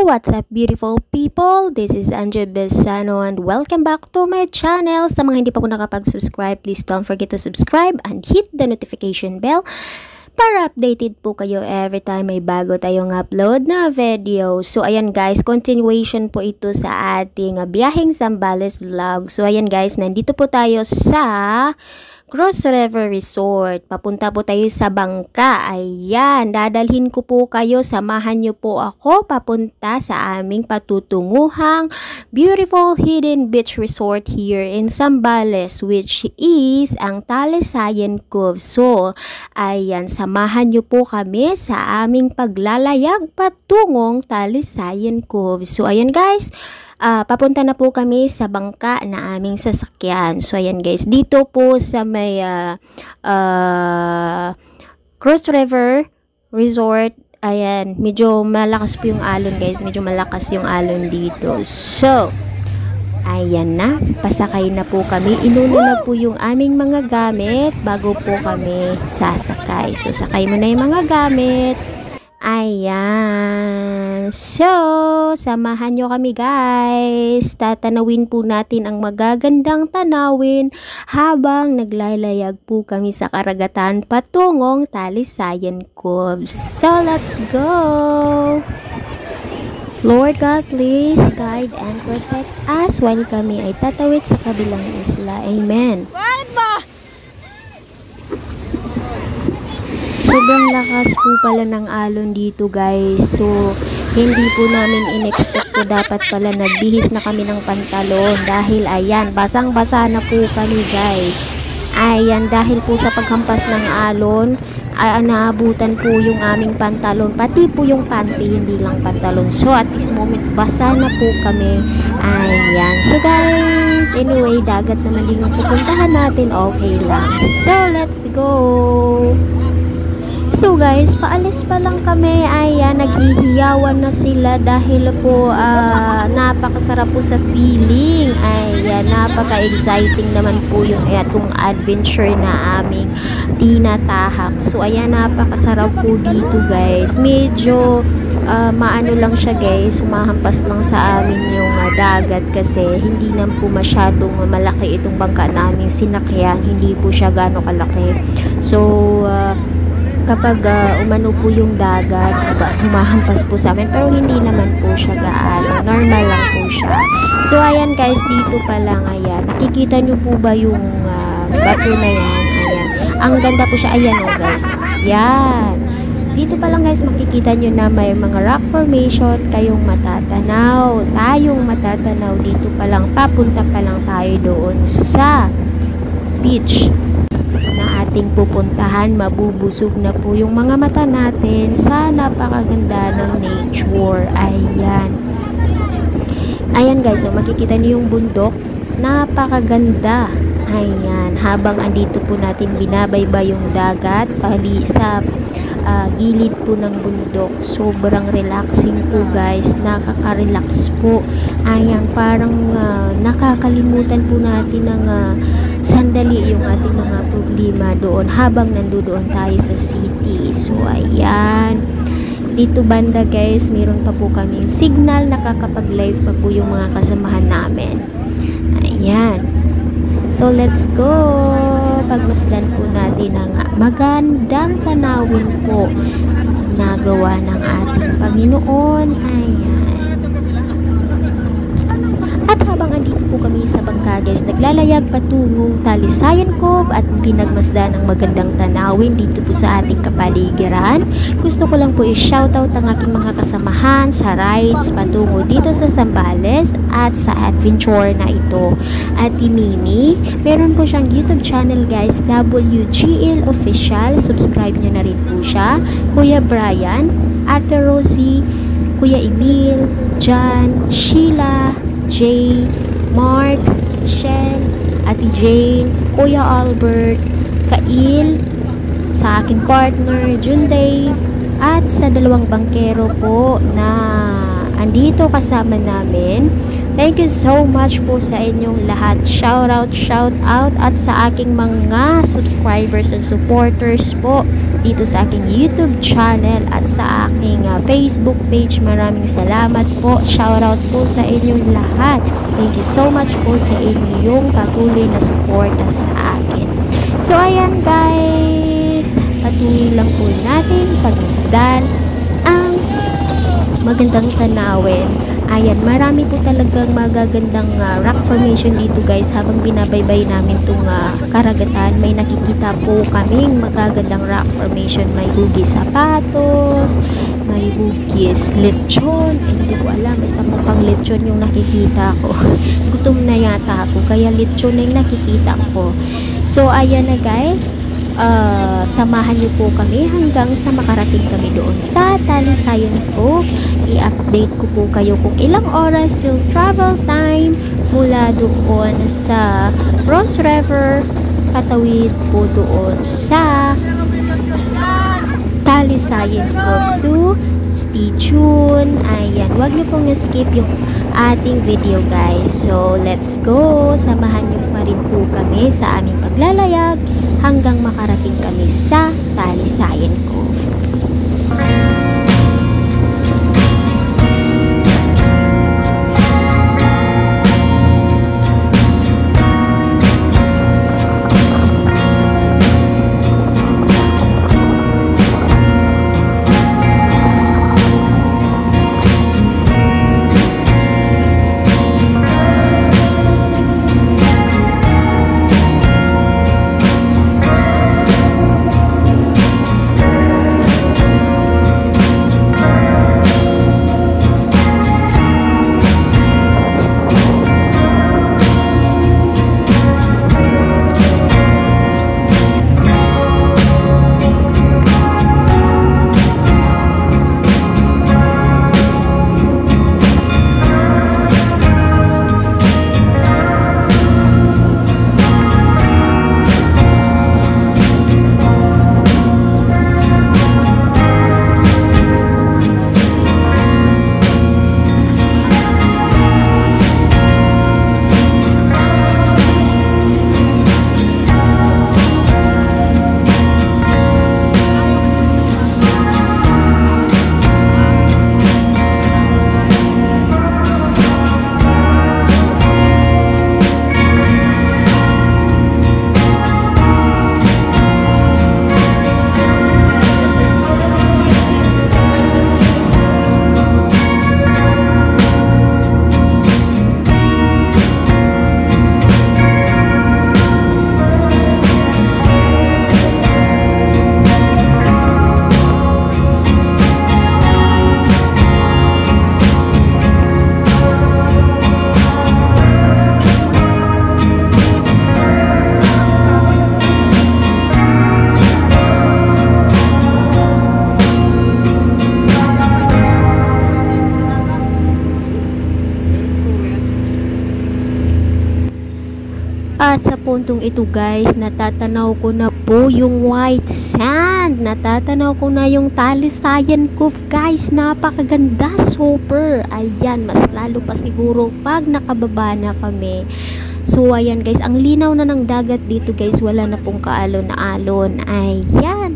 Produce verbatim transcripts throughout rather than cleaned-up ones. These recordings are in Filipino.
What's up beautiful people? This is Angel Besano and welcome back to my channel. Sa mga hindi pa po nakapag-subscribe, please don't forget to subscribe and hit the notification bell para updated po kayo every time may bago tayong upload na video. So ayan guys, continuation po ito sa ating uh, biyaheng Zambales vlog. So ayan guys, nandito po tayo sa Cross River Resort. Papunta po tayo sa bangka. Ayan, dadalhin ko po kayo. Samahan nyo po ako papunta sa aming patutunguhang beautiful hidden beach resort here in Zambales, which is ang Talisayan Cove. So, ayan, samahan nyo po kami sa aming paglalayag patungong Talisayan Cove. So, ayan guys, Uh, papunta na po kami sa bangka na aming sasakyan. So, ayan guys, dito po sa may uh, uh, Cross River Resort, ayan, medyo malakas po yung alon guys. Medyo malakas yung alon dito. So, ayan na, pasakay na po kami. Inuna na po yung aming mga gamit bago po kami sasakay. So, sakay mo na yung mga gamit. Ayan. So, samahan nyo kami guys. Tatanawin po natin ang magagandang tanawin habang naglalayag po kami sa karagatan patungong Talisayan Cove. So, let's go! Lord God, please guide and protect us while kami ay tatawid sa kabilang isla. Amen. Sobrang lakas po pala ng alon dito guys. So, hindi po namin in-expect po dapat pala nagbihis na kami ng pantalon. Dahil ayan, basang-basa na po kami guys. Ayan, dahil po sa paghampas ng alon, ay naabutan po yung aming pantalon. Pati po yung panty, hindi lang pantalon. So, at this moment, basa na po kami. Ayan. So guys, anyway, dagat naman din yung pupuntahan natin. Okay lang. So, let's go! So guys, paalis pa lang kami, ayan, naghihiyawan na sila dahil po uh, napakasarap po sa feeling. Ayan, napaka-exciting naman po yung itong adventure na aming tinatahak. So ayan, napakasarap po dito guys. Medyo uh, maano lang siya guys, sumahampas lang sa amin yung uh, dagat kasi hindi na po masyadong malaki itong bangka namin sinakyan. Hindi po siya gano'ng kalaki. So, uh, kapag uh, umano po yung dagat, humahampas po sa amin, pero hindi naman po siya gaano, normal lang po siya. So ayan guys, dito pa lang, ayan, nakikita nyo po ba yung uh, bato na yan? Ayan, ang ganda po siya, ayan o oh, guys, yan, dito pa lang guys, makikita nyo na may mga rock formation kayong matatanaw, tayong matatanaw, dito pa lang, papunta pa lang tayo doon sa beach na ating pupuntahan. Mabubusog na po yung mga mata natin sa napakaganda ng nature. Ayan. Ayan guys, so makikita niyo yung bundok. Napakaganda. Ayan. Habang andito po natin binabaybay yung dagat, pali sa uh, gilid po ng bundok. Sobrang relaxing po guys. Nakaka-relax po. Ayan, parang uh, nakakalimutan po natin ng uh, sandali yung ating mga problema doon habang nandoon tayo sa city. So, ayan. Dito banda guys, meron pa po kaming signal. Nakakapag-live pa po yung mga kasamahan namin. Ayan. So, let's go. Pagmasdan po natin ang magandang tanawin po na gawa ng ating Panginoon. Ayan. At habang andito po kami sa bangka guys, naglalayag patungong Talisayan Cove at pinagmasdan ng magandang tanawin dito po sa ating kapaligiran. Gusto ko lang po i-shoutout ang aking mga kasamahan sa rides patungo dito sa Zambales at sa adventure na ito. Ate Mimi, meron po siyang YouTube channel guys, W G L Official. Subscribe nyo na rin po siya. Kuya Brian, Ate Rosie, Kuya Emil, John, Sheila, Jay, Mark, Michelle, Ate Jane, Kuya Albert, Kail, sa aking partner, Junday, at sa dalawang bangkero po na andito kasama namin. Thank you so much po sa inyong lahat. Shout out, shout out at sa aking mga subscribers and supporters po dito sa aking YouTube channel at sa aking uh, Facebook page. Maraming salamat po. Shout out po sa inyong lahat. Thank you so much po sa inyong patuloy na suporta sa akin. So ayan guys, patuloy lang po natin pagmasdan ang magandang tanawin. Ayan, marami po talagang magagandang uh, rock formation dito guys. Habang binabaybay namin itong uh, karagatan, may nakikita po kaming magagandang rock formation. May hugis sapatos, may hugis lechon. Eh, hindi ko alam, basta mukhang lechon yung nakikita ko. Gutom na yata ako, kaya lechon na yung nakikita ko. So, ayan na guys. Uh, samahan niyo po kami hanggang sa makarating kami doon sa Talisayan Cove. I-update ko po kayo kung ilang oras yung travel time mula doon sa Cross River patawid po doon sa Talisayan Cove. So, stay tuned. Ayan, huwag niyo pong skip yung ating video guys. So, let's go. Samahan niyo pa rin po kami sa aming paglalayag hanggang makarating kami sa Talisayan Cove. At sa puntong ito guys, natatanaw ko na po yung white sand. Natatanaw ko na yung Talisayan Cove guys. Napakaganda, super. Ayan, mas lalo pa siguro pag nakababa na kami. So ayan guys, ang linaw na ng dagat dito guys. Wala na pong kaalon na alon. Ayan,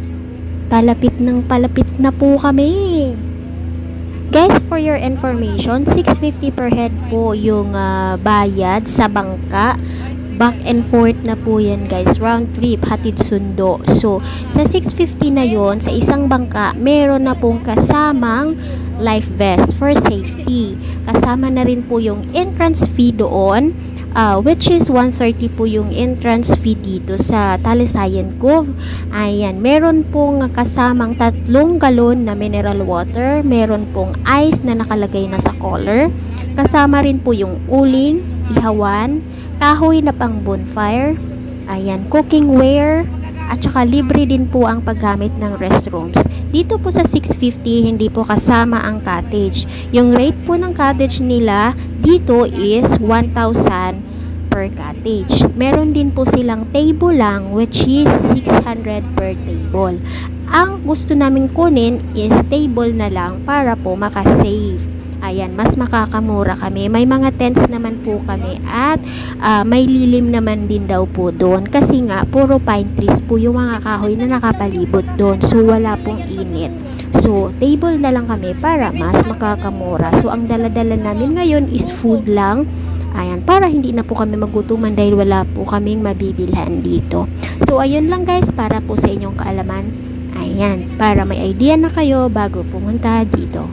palapit ng palapit na po kami. Guys, for your information, six fifty per head po yung uh, bayad sa bangka. Back and forth na po yan guys, round trip, hatid sundo. So, sa six fifty na yon sa isang bangka, meron na pong kasamang life vest for safety. Kasama na rin po yung entrance fee doon, uh, which is one thirty po yung entrance fee dito sa Talisayan Cove. Ayan, meron pong kasamang tatlong galon na mineral water, meron pong ice na nakalagay na sa collar. Kasama rin po yung uling, ihawan, kahoy na pang bonfire, ayan, cooking ware, at saka libre din po ang paggamit ng restrooms. Dito po sa six fifty, hindi po kasama ang cottage. Yung rate po ng cottage nila dito is one thousand per cottage. Meron din po silang table lang, which is six hundred per table. Ang gusto namin kunin is table na lang para po makasave. ayan, mas makakamura kami. May mga tents naman po kami at uh, may lilim naman din daw po doon kasi nga puro pine trees po yung mga kahoy na nakapalibot doon, so wala pong init. So table na lang kami para mas makakamura. So ang dala-dala namin ngayon is food lang, ayan, para hindi na po kami magutuman dahil wala po kaming mabibilhan dito. So ayun lang guys, para po sa inyong kaalaman, ayan, para may idea na kayo bago pumunta dito.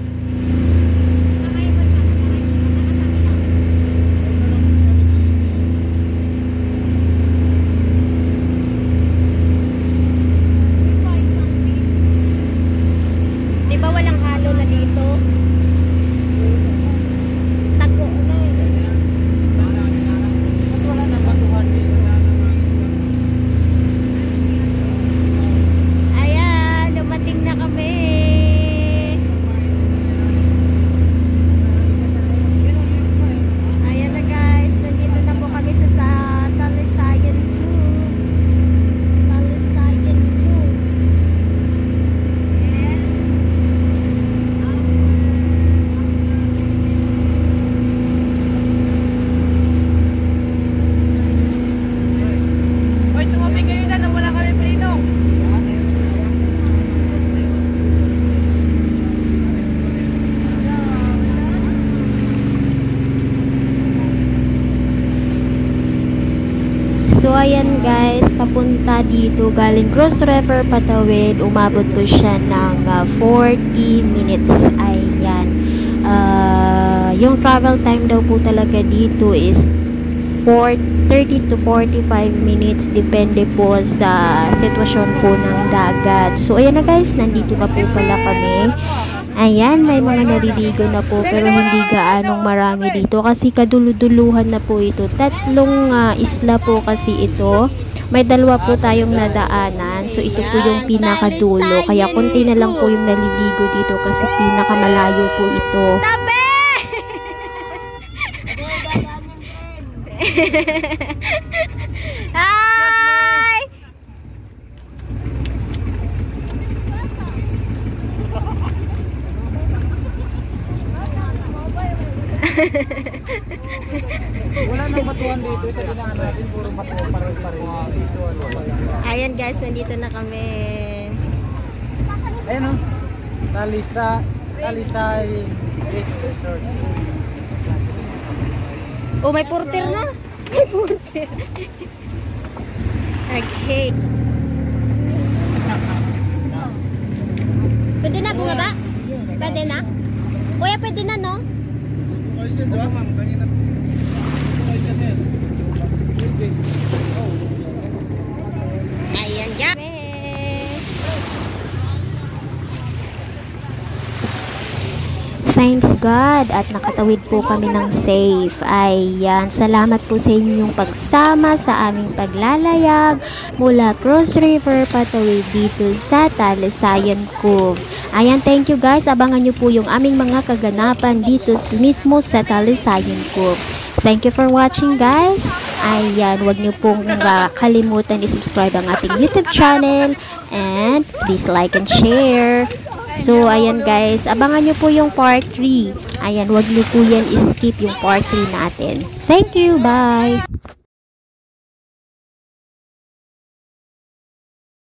Diba walang halo na dito? Tago na eh. Wala nang batuhan dito. Ayan, dumating na kami. Ayan na guys, nandito na po kami sa, sa Talisayan Cove. Talisayan Cove. Hoy, tumapig kayo na nang wala kami prino. So ayan guys, papunta dito galing Cross River patawid, umabot po siya ng uh, forty minutes. Ayan, uh, yung travel time daw po talaga dito is thirty to forty-five minutes, depende po sa sitwasyon po ng dagat. So ayan na guys, nandito na po pala kami. Ayan, may mga naliligo na po pero hindi gaanong marami dito kasi kaduluduluhan na po ito. Tatlong uh, isla po kasi ito. May dalawa po tayong nadaanan. So ito po yung pinakadulo. Kaya konti na lang po yung naliligo dito kasi pinakamalayo po ito. Hi! Wala nang batuhan dito. Sa dinaan natin, puro batuhan pare-pareho. Dito, ano. Ayan guys, nandito na kami. Ayan o. Talisa, Talisay Beach Resort. Oh, may porter na. May porter. Okay. Pwede na bumaba? Pwede na? Kuya, pwede na, no? Ayan, yan. Thanks God at nakatawid po kami ng safe. Ayan, salamat po sa inyong pagsama sa aming paglalayag mula Cross River patawid dito sa Talisayan Cove. Ayan, thank you guys. Abangan nyo po yung aming mga kaganapan dito mismo sa Talisayan Cove. Thank you for watching guys. Ayan, huwag nyo pong uh, kalimutan i-subscribe ang ating YouTube channel and please like and share. So, ayan guys, abangan nyo po yung part three. Ayan, huwag nyo po yan skip yung part three natin. Thank you, bye!